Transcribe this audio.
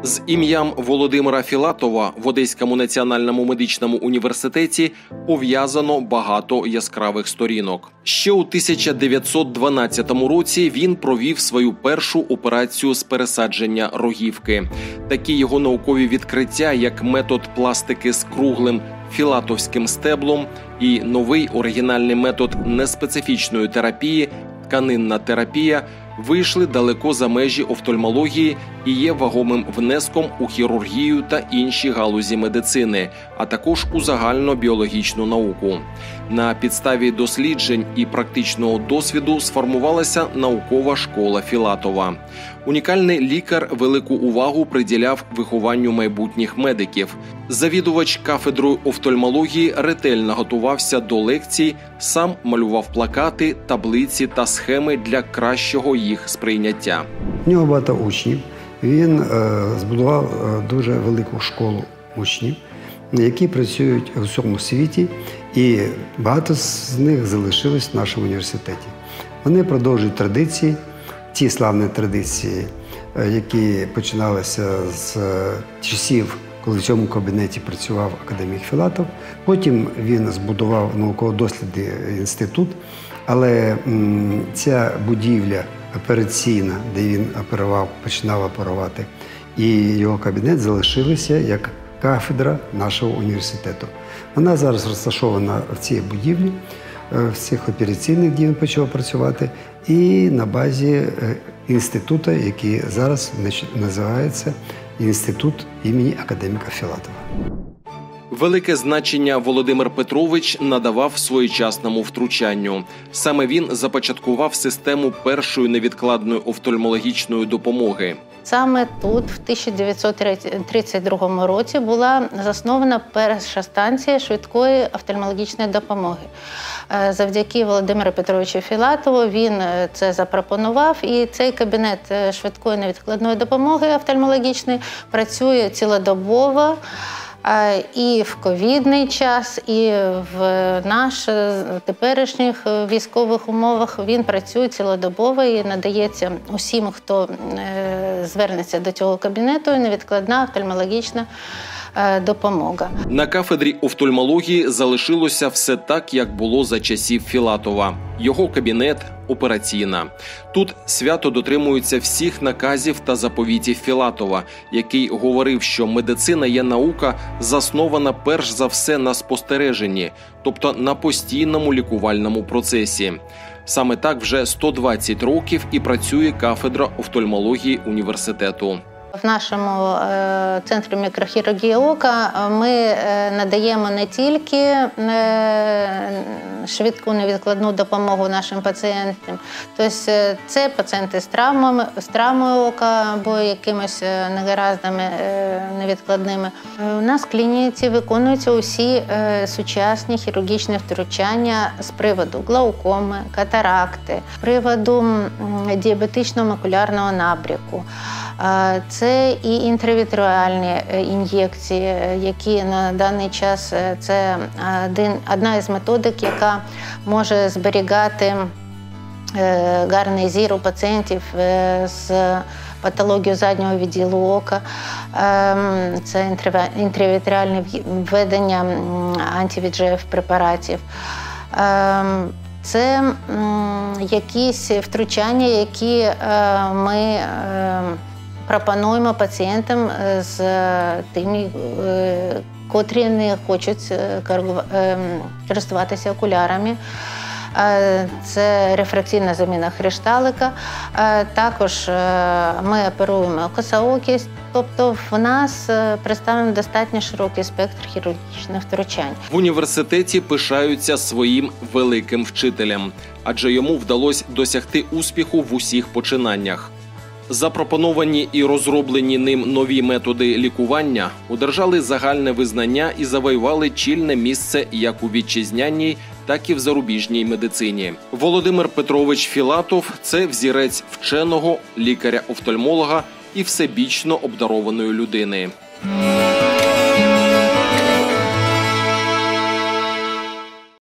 З ім'ям Володимира Філатова в Одеському національному медичному університеті пов'язано багато яскравих сторінок. Ще у 1912 році він провів свою першу операцію з пересадження рогівки. Такі його наукові відкриття, як метод пластики з круглим філатовським стеблом і новий оригінальний метод неспецифічної терапії – тканинна терапія, вийшли далеко за межі офтальмології і є вагомим внеском у хірургію та інші галузі медицини, а також у загальнобіологічну науку. На підставі досліджень і практичного досвіду сформувалася наукова школа Філатова. Унікальний лікар велику увагу приділяв вихованню майбутніх медиків. Завідувач кафедрою офтальмології ретельно готувався до лекцій, сам малював плакати, таблиці та схеми для кращого їх сприйняття. У нього багато учнів. Він збудував дуже велику школу учнів, які працюють у всьому світі, і багато з них залишилось в нашому університеті. Вони продовжують традиції, ті славні традиції, які починалися з часів, коли в цьому кабінеті працював академік Філатов. Потім він збудував науково-дослідний інститут, але ця будівля операційна, де він починав оперувати, і його кабінет залишилися як кафедра нашого університету. Вона зараз розташована в цій будівлі, в цих операційних, де він почав працювати, і на базі інституту, який зараз називається Інститут імені академіка Філатова. Велике значення Володимир Петрович надавав своєчасному втручанню. Саме він започаткував систему першої невідкладної офтальмологічної допомоги. Саме тут, в 1932 році, була заснована перша станція швидкої офтальмологічної допомоги. Завдяки Володимиру Петровичу Філатову він це запропонував, і цей кабінет швидкої невідкладної допомоги офтальмологічної працює цілодобово. І в ковідний час, і в наших теперішніх військових умовах він працює цілодобово і надається усім, хто звернеться до цього кабінету, невідкладна офтальмологічна допомога. На кафедрі офтальмології залишилося все так, як було за часів Філатова. Його кабінет – операційна. Тут свято дотримуються всіх наказів та заповітів Філатова, який говорив, що медицина є наука, заснована перш за все на спостереженні, тобто на постійному лікувальному процесі. Саме так вже 120 років і працює кафедра офтальмології університету. В нашому центрі мікрохірургії ока ми надаємо не тільки швидку невідкладну допомогу нашим пацієнтам, тобто це пацієнти з травмою ока або якимось негараздами невідкладними. У нас в клініці виконуються усі сучасні хірургічні втручання з приводу глаукоми, катаракти, з приводу діабетичного макулярного набряку. Це і інтравітреальні ін'єкції, які на даний час це одна із методик, яка може зберігати гарний зір у пацієнтів з патологією заднього відділу ока. Це інтравітреальне введення анти-VEGF препаратів. Це якісь втручання, які ми пропонуємо пацієнтам з тими, котрі не хочуть користуватися окулярами. Це рефракційна заміна хрешталика. Також ми оперуємо косоокість. Тобто в нас представлений достатньо широкий спектр хірургічних втручань. В університеті пишаються своїм великим вчителем, адже йому вдалося досягти успіху в усіх починаннях. Запропоновані і розроблені ним нові методи лікування одержали загальне визнання і завоювали чільне місце як у вітчизняній, так і в зарубіжній медицині. Володимир Петрович Філатов – це взірець вченого, лікаря-офтальмолога і всебічно обдарованої людини.